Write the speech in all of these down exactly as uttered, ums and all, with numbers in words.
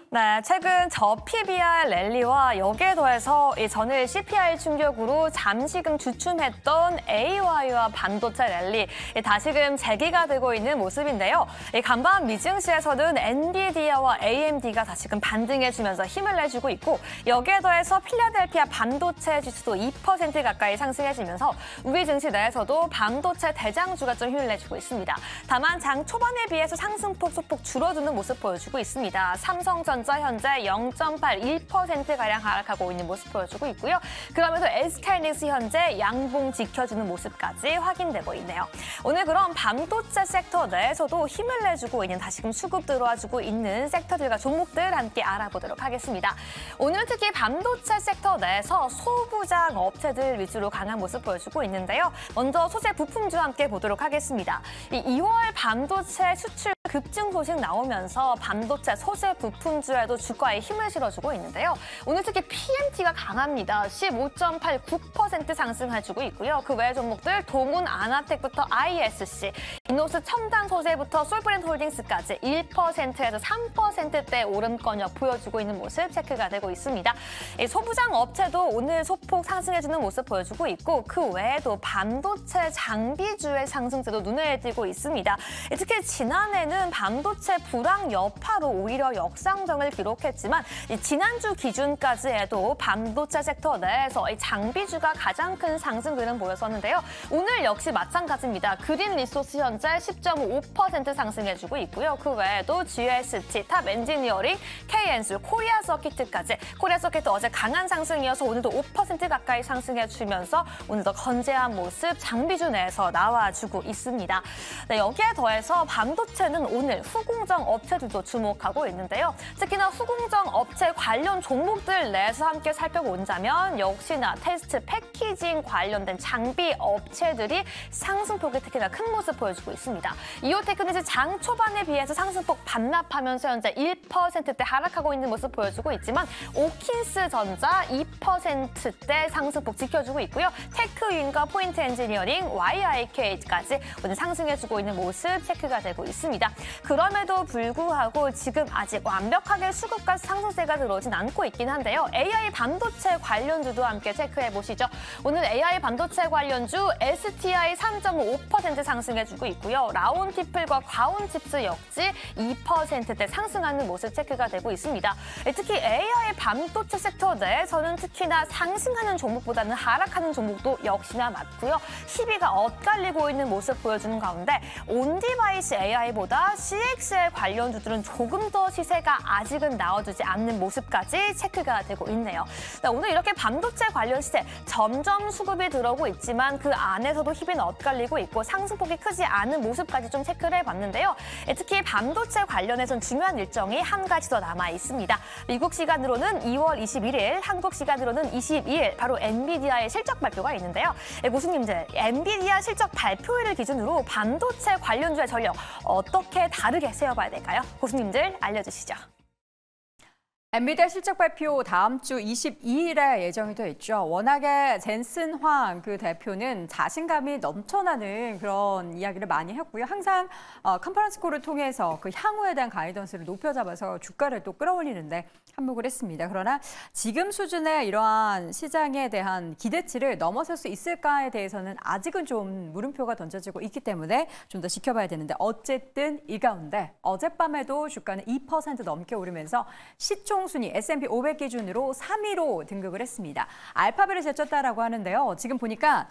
네, 최근 저피비알 랠리와 여기에 더해서 이 전일 씨피아이 충격으로 잠시금 주춤했던 에이와이와 반도체 랠리 다시금 재기가 되고 있는 모습인데요. 이 간밤 미증시에서는 엔비디아와 에이엠디가 다시금 반등해주면서 힘을 내주고 있고 여기에 더해서 필라델피아 반도체 지수도 이 퍼센트 가까이 상승해지면서 우리 증시 내에서도 반도체 대장주가 좀 힘을 내주고 있습니다. 다만 장 초반에 비해서 상승폭 소폭 줄어드는 모습 보여주고 있습니다. 삼성전자 현재 영 점 팔일 퍼센트가량 하락하고 있는 모습 보여주고 있고요. 그러면서 에스케이하이닉스 현재 양봉 지켜주는 모습까지 확인되고 있네요. 오늘 그럼 반도체 섹터 내에서도 힘을 내주고 있는 다시금 수급 들어와주고 있는 섹터들과 종목들 함께 알아보도록 하겠습니다. 오늘 특히 반도체 섹터 내에서 소부장 업체들 위주로 강한 모습 보여주고 있는데요. 먼저 소재 부품주 함께 보도록 하겠습니다. 이 이월 반도체 수출 급증 소식 나오면서 반도체 소재 부품주에도 주가에 힘을 실어주고 있는데요. 오늘 특히 피엠티가 강합니다. 십오 점 팔구 퍼센트 상승해주고 있고요. 그 외 종목들 동훈 아나텍부터 아이에스씨, 이노스 첨단 소재부터 솔브랜드 홀딩스까지 일 퍼센트에서 삼 퍼센트대 오름권역 보여주고 있는 모습 체크가 되고 있습니다. 이 소부장 업체도 오늘 소폭 상승해주는 모습 보여주고 있고 그 외에도 반도체 장비주의 상승세도 눈에 띄고 있습니다. 특히 지난해는 반도체 불황 여파로 오히려 역상정을 기록했지만 지난주 기준까지 해도 반도체 sek터 내에서 이 장비주가 가장 큰 상승 흐름 보였었는데요. 오늘 역시 마찬가지입니다. 그린 리소스 현재 십 점 오 퍼센트 상승해주고 있고요. 그 외에도 지에스티, 탑 엔지니어링, 케이엔솔, 코리아 서키트까지 코리아 서키트 어제 강한 상승이어서 오늘도 오 퍼센트 가까이 상승해주면서 오늘도 건재한 모습 장비주 내에서 나와주고 있습니다. 네, 여기에 더해서 반도체는 오늘 후공정 업체들도 주목하고 있는데요. 특히나 후공정 업체 관련 종목들 내에서 함께 살펴본다면 역시나 테스트 패키징 관련된 장비 업체들이 상승폭이 특히나 큰 모습 보여주고 있습니다. 이오테크니스 장 초반에 비해서 상승폭 반납하면서 현재 일 퍼센트대 하락하고 있는 모습 보여주고 있지만 오킨스 전자 이 퍼센트대 상승폭 지켜주고 있고요. 테크윈과 포인트 엔지니어링, 와이아이케이까지 오늘 상승해주고 있는 모습 체크가 되고 있습니다. 그럼에도 불구하고 지금 아직 완벽하게 수급과 상승세가 들어오진 않고 있긴 한데요. 에이아이 반도체 관련주도 함께 체크해 보시죠. 오늘 에이아이 반도체 관련주 에스티아이 삼 점 오 퍼센트 상승해주고 있고요. 라온티플과 과온칩스 역시 이 퍼센트대 상승하는 모습 체크가 되고 있습니다. 특히 에이아이 반도체 섹터 내에서는 특히나 상승하는 종목보다는 하락하는 종목도 역시나 많고요. 시비가 엇갈리고 있는 모습 보여주는 가운데 온디바이스 에이아이보다 씨엑스엘 관련주들은 조금 더 시세가 아직은 나와주지 않는 모습까지 체크가 되고 있네요. 오늘 이렇게 반도체 관련 시세 점점 수급이 들어오고 있지만 그 안에서도 힘이 엇갈리고 있고 상승폭이 크지 않은 모습까지 좀 체크를 해봤는데요. 특히 반도체 관련해서는 중요한 일정이 한 가지 더 남아 있습니다. 미국 시간으로는 이월 이십일일, 한국 시간으로는 이십이일 바로 엔비디아의 실적 발표가 있는데요. 교수님들, 엔비디아 실적 발표일을 기준으로 반도체 관련주의 전력 어떻게 다르게 세워봐야 될까요? 교수님들 알려주시죠. 엔비디아 실적 발표 다음 주 이십이일에 예정이 돼 있죠. 워낙에 젠슨 황 그 대표는 자신감이 넘쳐나는 그런 이야기를 많이 했고요. 항상 어, 컨퍼런스 콜을 통해서 그 향후에 대한 가이던스를 높여잡아서 주가를 또 끌어올리는데 한몫을 했습니다. 그러나 지금 수준의 이러한 시장에 대한 기대치를 넘어설 수 있을까에 대해서는 아직은 좀 물음표가 던져지고 있기 때문에 좀 더 지켜봐야 되는데 어쨌든 이 가운데 어젯밤에도 주가는 이 퍼센트 넘게 오르면서 시총 순위 에스 앤 피 오백 기준으로 삼 위로 등극을 했습니다. 알파벳을 제쳤다라고 하는데요. 지금 보니까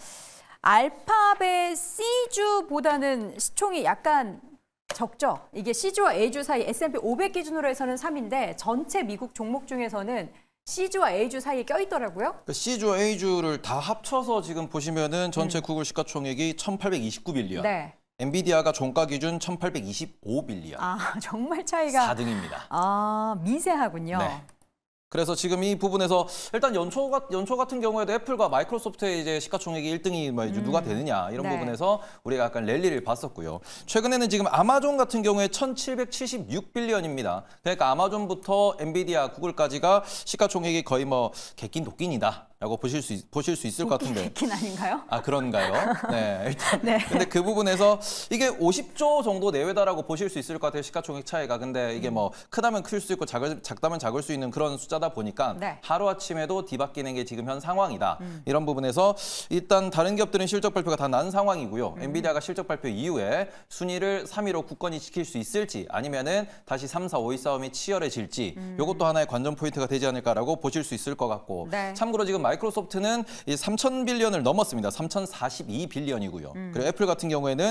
알파벳 C주보다는 시총이 약간 적죠. 이게 C주와 A주 사이 에스 앤 피 오백 기준으로 해서는 삼 위인데 전체 미국 종목 중에서는 C주와 A주 사이에 껴있더라고요. 그러니까 C주와 A주를 다 합쳐서 지금 보시면은 전체 음. 구글 시가총액이 천팔백이십구 빌리언. 네. 엔비디아가 종가 기준 천팔백이십오 빌리언. 아, 정말 차이가 사 등입니다. 아, 미세하군요. 네. 그래서 지금 이 부분에서 일단 연초, 연초 같은 경우에도 애플과 마이크로소프트의 이제 시가총액이 일 등이 뭐 이제 음. 누가 되느냐 이런 네. 부분에서 우리가 약간 랠리를 봤었고요. 최근에는 지금 아마존 같은 경우에 천칠백칠십육 빌리언입니다. 그러니까 아마존부터 엔비디아, 구글까지가 시가총액이 거의 뭐 개낀 도끼니다. 있다라고 보실 수 있, 보실 수 있을 것 같은데. 백킨 아닌가요? 아 그런가요? 네 일단 네. 근데 그 부분에서 이게 오십조 정도 내외다라고 보실 수 있을 것 같아요. 시가총액 차이가. 근데 이게 뭐 크다면 클 수 있고 작을, 작다면 작을 수 있는 그런 숫자다 보니까 네. 하루아침에도 뒤바뀌는 게 지금 현 상황이다. 음. 이런 부분에서 일단 다른 기업들은 실적 발표가 다 난 상황이고요. 음. 엔비디아가 실적 발표 이후에 순위를 삼 위로 굳건히 지킬 수 있을지 아니면은 다시 삼, 사, 오 위 싸움이 치열해질지 음. 이것도 하나의 관전 포인트가 되지 않을까라고 보실 수 있을 것 같고 네. 참고로 지금 마이크로소프트는 삼천 빌리언을 넘었습니다. 삼천사십이 빌리언이고요. 음. 그리고 애플 같은 경우에는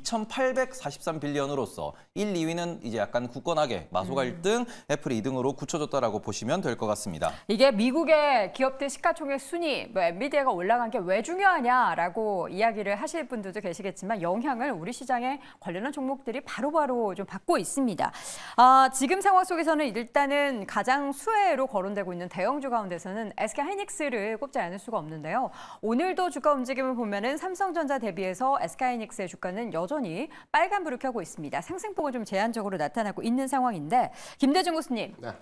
이천팔백사십삼 빌리언으로서 일, 이 위는 이제 약간 굳건하게 마소가 음. 일 등, 애플이 이 등으로 굳혀졌다라고 보시면 될 것 같습니다. 이게 미국의 기업들 시가총액 순위, 뭐 엔비디아가 올라간 게 왜 중요하냐라고 이야기를 하실 분들도 계시겠지만 영향을 우리 시장에 관련한 종목들이 바로바로 좀 받고 있습니다. 아, 지금 상황 속에서는 일단은 가장 수혜로 거론되고 있는 대형주 가운데서는 에스케이하이닉스를 꼽지 않을 수가 없는데요. 오늘도 주가 움직임을 보면은 삼성전자 대비해서 에스케이하이닉스의 주가는 여전히 빨간불을 켜고 있습니다. 상승폭은 좀 제한적으로 나타나고 있는 상황인데 김대중 교수님. 네.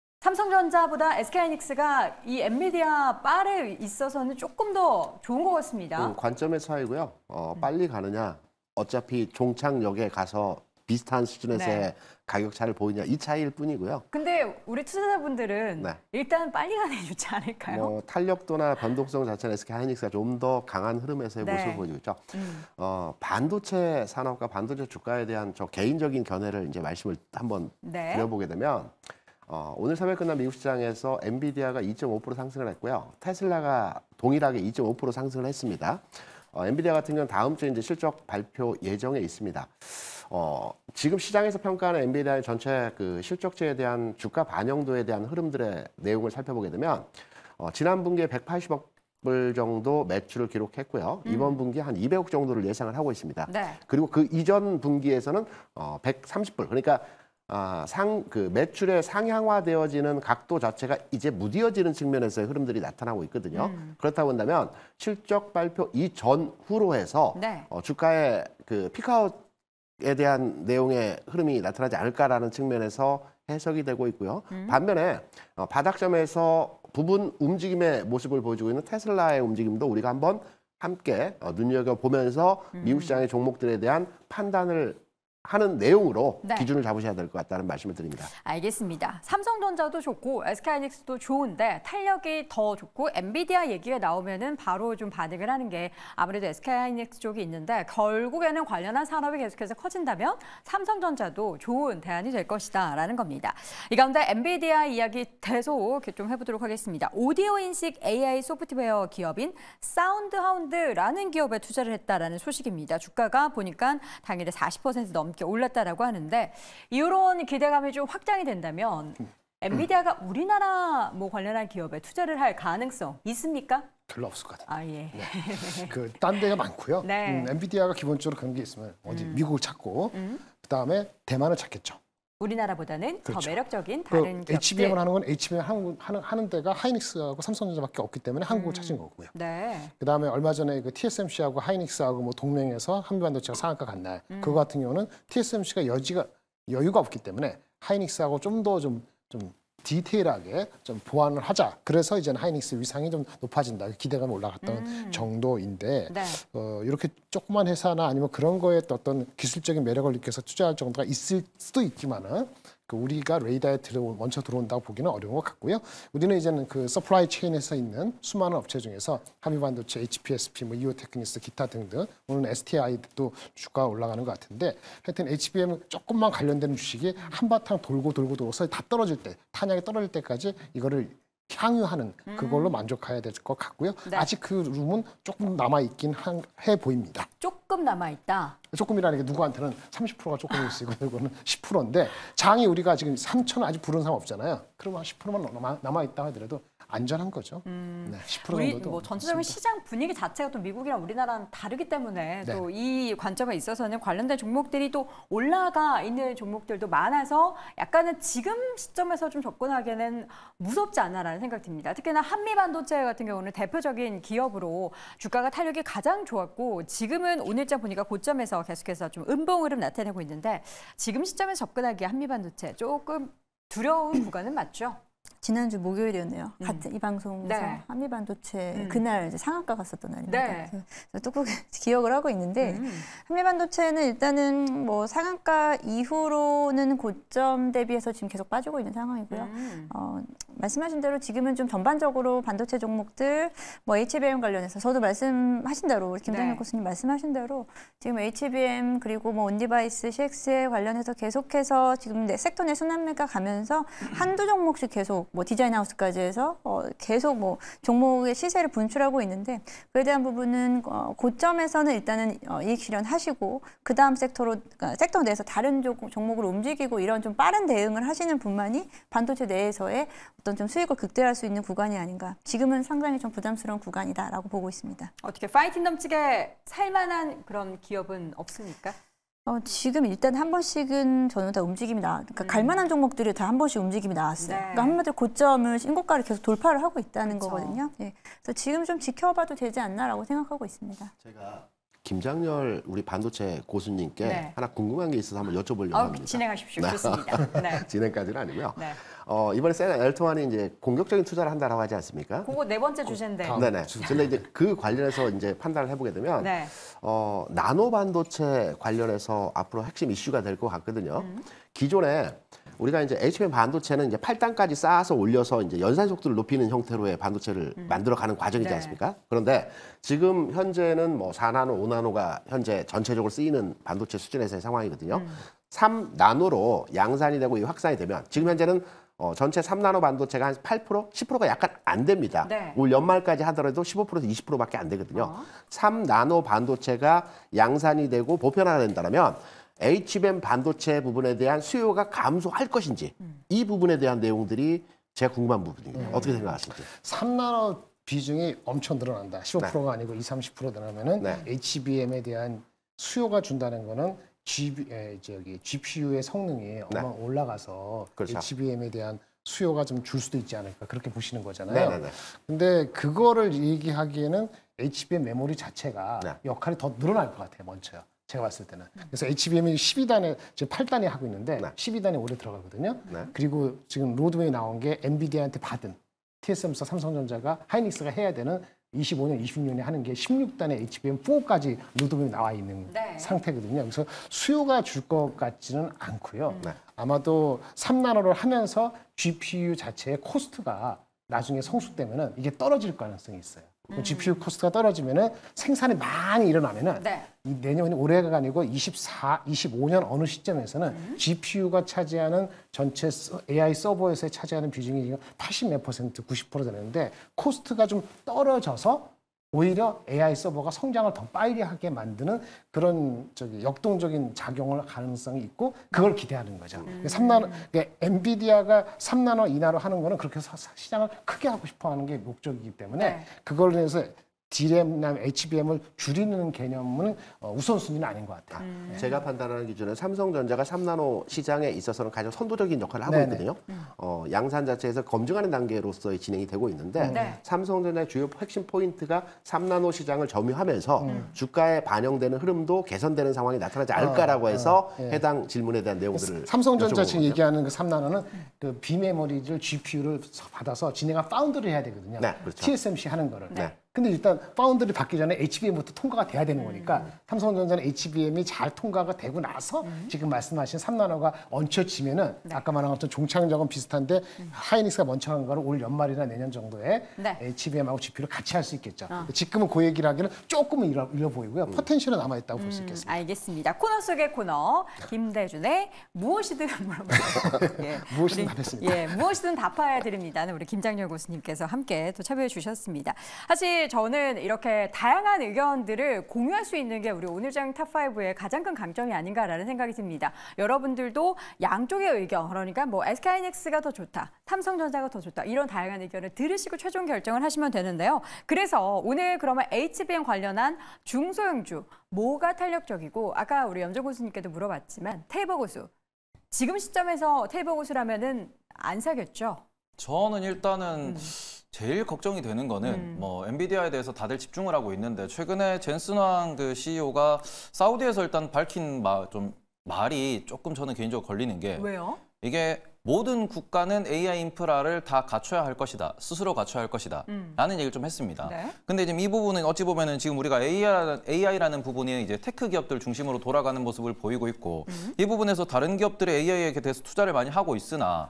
삼성전자보다 에스케이하이닉스가 이 엔비디아 빨에 있어서는 조금 더 좋은 것 같습니다. 그 관점의 차이고요. 어, 빨리 가느냐, 어차피 종착역에 가서 비슷한 수준에서의 네. 가격 차를 보이냐 이 차이일 뿐이고요. 근데 우리 투자자분들은 네. 일단 빨리 가는 게 좋지 않을까요? 뭐 탄력도나 변동성 자체는 에스케이하이닉스가 좀 더 강한 흐름에서의 네. 모습을 보이고 있죠. 음. 어, 반도체 산업과 반도체 주가에 대한 저 개인적인 견해를 이제 말씀을 한번 네. 드려보게 되면 어, 오늘 새벽 끝난 미국 시장에서 엔비디아가 이 점 오 퍼센트 상승을 했고요. 테슬라가 동일하게 이 점 오 퍼센트 상승을 했습니다. 어, 엔비디아 같은 경우는 다음 주에 이제 실적 발표 예정에 있습니다. 어, 지금 시장에서 평가하는 엔비디아의 전체 그 실적치에 대한 주가 반영도에 대한 흐름들의 내용을 살펴보게 되면 어, 지난 분기에 백팔십억 불 정도 매출을 기록했고요. 음. 이번 분기에 한 이백억 정도를 예상을 하고 있습니다. 네. 그리고 그 이전 분기에서는 어, 백삼십 불, 그러니까 아, 상, 그 매출의 상향화되어지는 각도 자체가 이제 무뎌지는 측면에서의 흐름들이 나타나고 있거든요. 음. 그렇다 본다면 실적 발표 이전후로 해서 네. 어, 주가의 그 피크아웃에 대한 내용의 흐름이 나타나지 않을까라는 측면에서 해석이 되고 있고요. 음. 반면에 어, 바닥점에서 부분 움직임의 모습을 보여주고 있는 테슬라의 움직임도 우리가 한번 함께 어, 눈여겨보면서 음. 미국 시장의 종목들에 대한 판단을 하는 내용으로 네. 기준을 잡으셔야 될 것 같다는 말씀을 드립니다. 알겠습니다. 삼성전자도 좋고 에스케이하이닉스도 좋은데 탄력이 더 좋고 엔비디아 얘기가 나오면은 바로 좀 반응을 하는 게 아무래도 에스케이하이닉스 쪽이 있는데 결국에는 관련한 산업이 계속해서 커진다면 삼성전자도 좋은 대안이 될 것이다라는 겁니다. 이 가운데 엔비디아 이야기 계속 좀 해보도록 하겠습니다. 오디오 인식 에이아이 소프트웨어 기업인 사운드하운드라는 기업에 투자를 했다라는 소식입니다. 주가가 보니까 당일에 사십 퍼센트 넘게 올랐다라고 하는데 이런 기대감이 좀 확장이 된다면 엔비디아가 우리나라 뭐 관련한 기업에 투자를 할 가능성 있습니까? 별로 없을 것 같아요. 아 예. 그 딴 데가 많고요. 네. 음, 엔비디아가 기본적으로 그런 게 있으면 어디 음. 미국을 찾고 음. 그다음에 대만을 찾겠죠. 우리나라보다는 더 그렇죠. 매력적인 그 다른 기업들. 에이치비엠을 하는 건 에이치비엠 하는, 하는, 하는 데가 하이닉스하고 삼성전자밖에 없기 때문에 한국을 찾은 거고요. 네. 그다음에 얼마 전에 그 티에스엠씨하고 하이닉스하고 뭐 동맹해서 한미반도체가 상한가 간 날, 음. 그거 같은 경우는 티에스엠씨가 여지가 여유가 없기 때문에 하이닉스하고 좀 더 좀 좀 디테일하게 좀 보완을 하자. 그래서 이제는 하이닉스 위상이 좀 높아진다. 기대감이 올라갔던 음. 정도인데 네. 어, 이렇게 조그만 회사나 아니면 그런 거에 또 어떤 기술적인 매력을 느껴서 투자할 정도가 있을 수도 있지만은 그 우리가 레이더에 들어 먼저 들어온다고 보기는 어려운 것 같고요. 우리는 이제는 그 서플라이 체인에서 있는 수많은 업체 중에서 한미반도체, 에이치피에스피, 뭐 이오테크니스, 기타 등등 오늘 에스티아이도 주가가 올라가는 것 같은데 하여튼 에이치비엠 조금만 관련되는 주식이 한바탕 돌고 돌고 돌아서 다 떨어질 때 탄약이 떨어질 때까지 이거를 향유하는 그걸로 만족해야 될 것 같고요. 네. 아직 그 룸은 조금 남아 있긴 해 보입니다. 조금 남아 있다. 조금이라는 게 누구한테는 삼십 퍼센트가 조금일 수 있고 이거는 십 퍼센트인데 장이 우리가 지금 삼천 아직 부른 사람 없잖아요. 그러면 십 퍼센트만 남아, 남아 있다 하더라도 안전한 거죠. 음. 네, 십 퍼센트 우리 정도도 뭐 전체적인 없습니다. 시장 분위기 자체가 또 미국이랑 우리나라는 다르기 때문에 네. 또 이 관점에 있어서는 관련된 종목들이 또 올라가 있는 종목들도 많아서 약간은 지금 시점에서 좀 접근하기에는 무섭지 않나라는 생각이 듭니다. 특히나 한미반도체 같은 경우는 대표적인 기업으로 주가가 탄력이 가장 좋았고 지금은 오늘자 보니까 고점에서 계속해서 좀 음봉 흐름 나타내고 있는데 지금 시점에 접근하기에 한미반도체 조금 두려운 구간은 맞죠? 지난주 목요일이었네요. 음. 같은 이 방송에서 네. 한미반도체 음. 그날 이제 상한가 갔었던 날입니다. 네. 그래서 뚝뚝 기억을 하고 있는데 음. 한미반도체는 일단은 뭐 상한가 이후로는 고점 대비해서 지금 계속 빠지고 있는 상황이고요. 음. 어, 말씀하신 대로 지금은 좀 전반적으로 반도체 종목들 뭐 에이치비엠 관련해서 저도 말씀하신 대로 우리 김정일 네. 교수님 말씀하신 대로 지금 에이치비엠 그리고 뭐 온디바이스, 씨엑스에 관련해서 계속해서 지금 내 섹터 내 순환매가 가면서 한두 종목씩 계속 뭐 디자인하우스까지 해서 어, 계속 뭐 종목의 시세를 분출하고 있는데 그에 대한 부분은 어, 고점에서는 일단은 어, 이익 실현하시고 그 다음 섹터로 그러니까 섹터 내에서 다른 종, 종목으로 움직이고 이런 좀 빠른 대응을 하시는 분만이 반도체 내에서의 어떤 좀 수익을 극대화할 수 있는 구간이 아닌가. 지금은 상당히 좀 부담스러운 구간이다라고 보고 있습니다. 어떻게 파이팅 넘치게 살만한 그런 기업은 없습니까? 어, 지금 일단 한 번씩은 저는 다 움직임이 나, 그러니까 음. 갈만한 종목들이 다 한 번씩 움직임이 나왔어요. 네. 그러니까 한마디로 고점을 신고가를 계속 돌파를 하고 있다는 그렇죠. 거거든요. 예. 그래서 지금 좀 지켜봐도 되지 않나라고 생각하고 있습니다. 제가 김장렬 우리 반도체 고수님께 네. 하나 궁금한 게 있어서 한번 여쭤보려고 어, 합니다. 진행하십시오. 네. 좋습니다. 네. 진행까지는 아니고요. 네. 어, 이번에 세나 엘트만이 이제 공격적인 투자를 한다라고 하지 않습니까? 그거 네 번째 주제인데. 다음. 네네. 근데 이제 그 관련해서 이제 판단을 해보게 되면 네. 어, 나노 반도체 관련해서 앞으로 핵심 이슈가 될 것 같거든요. 음. 기존에 우리가 이제 에이치비엠 반도체는 이제 팔 단까지 쌓아서 올려서 이제 연산 속도를 높이는 형태로의 반도체를 음. 만들어가는 과정이지 네. 않습니까? 그런데 지금 현재는 뭐 사 나노, 오 나노가 현재 전체적으로 쓰이는 반도체 수준에서의 상황이거든요. 음. 삼 나노로 양산이 되고 이 확산이 되면 지금 현재는 어, 전체 삼 나노 반도체가 한 팔 퍼센트, 십 퍼센트가 약간 안 됩니다. 네. 올 연말까지 하더라도 십오 퍼센트에서 이십 퍼센트밖에 안 되거든요. 어. 삼 나노 반도체가 양산이 되고 보편화된다면 에이치비엠 반도체 부분에 대한 수요가 감소할 것인지 음. 이 부분에 대한 내용들이 제가 궁금한 부분입니다. 어떻게 생각하십니까? 삼 나노 비중이 엄청 늘어난다. 십오 퍼센트가 아니고 이십, 삼십 퍼센트 늘어나면은 네. 에이치비엠에 대한 수요가 준다는 거는 G, 에, 저기 지피유의 성능이 얼마 올라가서 그렇죠. 에이치비엠에 대한 수요가 좀 줄 수도 있지 않을까 그렇게 보시는 거잖아요. 네네네. 근데 그거를 얘기하기에는 에이치비엠 메모리 자체가 네. 역할이 더 늘어날 것 같아요. 먼저요. 제가 봤을 때는. 그래서 에이치비엠이 십이 단에 지금 팔 단에 하고 있는데 네. 십이 단에 올해 들어가거든요. 네. 그리고 지금 로드웨이 나온 게 엔비디아한테 받은 티에스엠사 삼성전자가 하이닉스가 해야 되는 이십오 년, 이십육 년에 하는 게 십육 단의 에이치비엠 사까지 로드웨이 나와 있는 네. 상태거든요. 그래서 수요가 줄 것 같지는 않고요. 네. 아마도 삼 나노를 하면서 지피유 자체의 코스트가 나중에 성숙되면은 이게 떨어질 가능성이 있어요. 음. 지피유 코스트가 떨어지면은 생산이 많이 일어나면은 네. 이 내년이 올해가 아니고 이십사, 이십오 년 어느 시점에서는 음. 지피유가 차지하는 전체 서- 에이아이 서버에서 차지하는 비중이 지금 팔십 몇 퍼센트, 구십 퍼센트 되는데 코스트가 좀 떨어져서 오히려 에이아이 서버가 성장을 더 빨리 하게 만드는 그런 저기 역동적인 작용을 가능성이 있고 그걸 기대하는 거죠. 음. 삼 나노, 그러니까 엔비디아가 삼 나노, 이 나노 하는 거는 그렇게 서- 시장을 크게 하고 싶어 하는 게 목적이기 때문에 네. 그걸 위해서 디램이나 에이치비엠을 줄이는 개념은 어, 우선순위는 아닌 것 같아요. 음. 제가 판단하는 기준은 삼성전자가 삼 나노 시장에 있어서는 가장 선도적인 역할을 하고 네네. 있거든요. 어, 양산 자체에서 검증하는 단계로서의 진행이 되고 있는데 네. 삼성전자의 주요 핵심 포인트가 삼 나노 시장을 점유하면서 주가에 반영되는 흐름도 개선되는 상황이 나타나지 않을까라고 어, 해서 어, 예. 해당 질문에 대한 내용들을 삼성전자 여쭤본 지금 거죠. 얘기하는 그 삼 나노는 그 비메모리를 지피유를 받아서 진행한 파운드를 해야 되거든요. 네, 그렇죠. 티에스엠씨 하는 거를. 네. 근데 일단 파운드를 받기 전에 에이치비엠부터 통과가 돼야 되는 거니까 음. 삼성전자는 에이치비엠이 잘 통과가 되고 나서 지금 말씀하신 삼 나노가 얹혀지면은 네. 아까 말한 것처럼 종착역은 비슷한데 하이닉스가 먼저 한 거를 올 연말이나 내년 정도에 네. 에이치비엠하고 지피유를 같이 할 수 있겠죠. 어. 지금은 그 얘기를 하기는 조금은 잃어, 잃어 보이고요. 음. 포텐셜은 남아있다고 볼 수 음, 있겠습니다. 알겠습니다. 코너 속의 코너 김대준의 무엇이든 물어보세요. 예, 무엇이든 우리- 답했습니다. 예, 무엇이든 답해 드립니다는 우리 김장렬 교수님께서 함께 또 참여해 주셨습니다. 사실 저는 이렇게 다양한 의견들을 공유할 수 있는 게 우리 오늘장 탑오의 가장 큰 강점이 아닌가라는 생각이 듭니다. 여러분들도 양쪽의 의견, 그러니까 뭐 에스케이하이닉스가 더 좋다, 삼성전자가 더 좋다 이런 다양한 의견을 들으시고 최종 결정을 하시면 되는데요. 그래서 오늘 그러면 에이치비엠 관련한 중소형주 뭐가 탄력적이고 아까 우리 염정 교수님께도 물어봤지만 테이버 고수 지금 시점에서 테이버 고수라면은 안 사겠죠? 저는 일단은 제일 걱정이 되는 거는 음. 뭐 엔비디아에 대해서 다들 집중을 하고 있는데 최근에 젠슨 황 그 씨이오가 사우디에서 일단 밝힌 마, 좀 말이 조금 저는 개인적으로 걸리는 게 왜요? 이게 모든 국가는 에이아이 인프라를 다 갖춰야 할 것이다. 스스로 갖춰야 할 것이다. 음. 라는 얘기를 좀 했습니다. 네. 근데 지금 이 부분은 어찌 보면은 지금 우리가 에이아이, 에이아이라는 부분이 이제 테크 기업들 중심으로 돌아가는 모습을 보이고 있고 음. 이 부분에서 다른 기업들이 에이아이에 대해서 투자를 많이 하고 있으나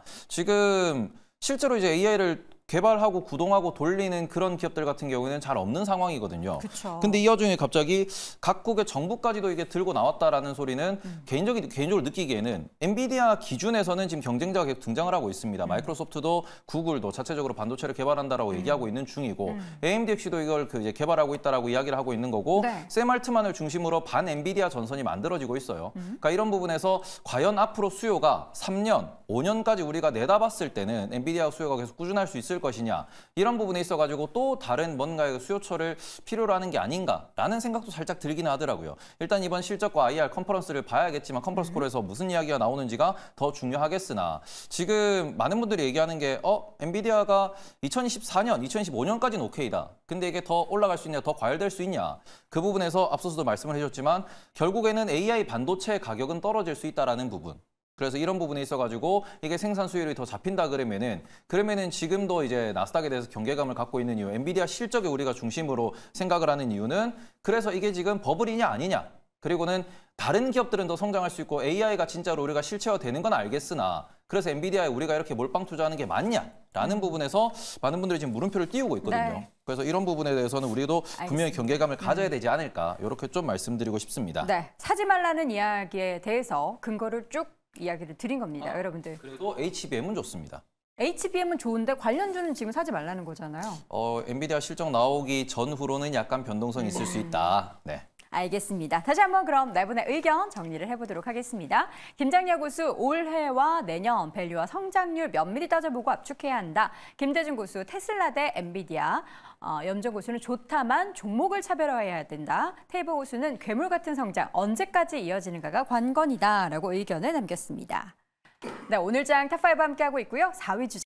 지금 실제로 이제 에이아이를 개발하고 구동하고 돌리는 그런 기업들 같은 경우에는 잘 없는 상황이거든요. 그쵸. 근데 이 와중에 갑자기 각국의 정부까지도 이게 들고 나왔다라는 소리는 음. 개인적인 개인적으로 느끼기에는 엔비디아 기준에서는 지금 경쟁자가 계속 등장을 하고 있습니다. 음. 마이크로소프트도 구글도 자체적으로 반도체를 개발한다라고 음. 얘기하고 있는 중이고 음. 에이엠디 역시도 이걸 그 이제 개발하고 있다라고 이야기를 하고 있는 거고 네. 샘 알트만을 중심으로 반 엔비디아 전선이 만들어지고 있어요. 음. 그러니까 이런 부분에서 과연 앞으로 수요가 삼 년, 오 년까지 우리가 내다봤을 때는 엔비디아 수요가 계속 꾸준할 수 있을 것이냐 이런 부분에 있어가지고 또 다른 뭔가의 수요처를 필요로 하는 게 아닌가라는 생각도 살짝 들기는 하더라고요. 일단 이번 실적과 아이알 컨퍼런스를 봐야겠지만 컨퍼런스 콜에서 무슨 이야기가 나오는지가 더 중요하겠으나 지금 많은 분들이 얘기하는 게 어, 엔비디아가 이천이십사 년, 이천이십오 년까지는 오케이다. 근데 이게 더 올라갈 수 있냐, 더 과열될 수 있냐. 그 부분에서 앞서서도 말씀을 해줬지만 결국에는 에이아이 반도체 가격은 떨어질 수 있다라는 부분. 그래서 이런 부분에 있어가지고 이게 생산 수율이 더 잡힌다 그러면은 그러면은 지금도 이제 나스닥에 대해서 경계감을 갖고 있는 이유, 엔비디아 실적에 우리가 중심으로 생각을 하는 이유는 그래서 이게 지금 버블이냐 아니냐. 그리고는 다른 기업들은 더 성장할 수 있고 에이아이가 진짜로 우리가 실체화되는 건 알겠으나 그래서 엔비디아에 우리가 이렇게 몰빵 투자하는 게 맞냐라는 부분에서 많은 분들이 지금 물음표를 띄우고 있거든요. 네. 그래서 이런 부분에 대해서는 우리도 분명히 알겠습니다. 경계감을 가져야 되지 않을까 이렇게 좀 말씀드리고 싶습니다. 네, 사지 말라는 이야기에 대해서 근거를 쭉 이야기를 드린 겁니다, 아. 여러분들. 그래도 에이치비엠은 좋습니다. 에이치비엠은 좋은데 관련주는 지금 사지 말라는 거잖아요. 어, 엔비디아 실적 나오기 전후로는 약간 변동성이 있을 수 있다. 네. 알겠습니다. 다시 한번 그럼 네 분의 의견 정리를 해보도록 하겠습니다. 김장야 고수, 올해와 내년 밸류와 성장률 면밀히 따져보고 압축해야 한다. 김대중 고수, 테슬라 대 엔비디아. 어, 염정 고수는 좋다만 종목을 차별화해야 된다. 테이버 고수는 괴물 같은 성장 언제까지 이어지는가가 관건이다라고 의견을 남겼습니다. 네, 오늘 장 탑 파이브 함께하고 있고요. 사 위 주제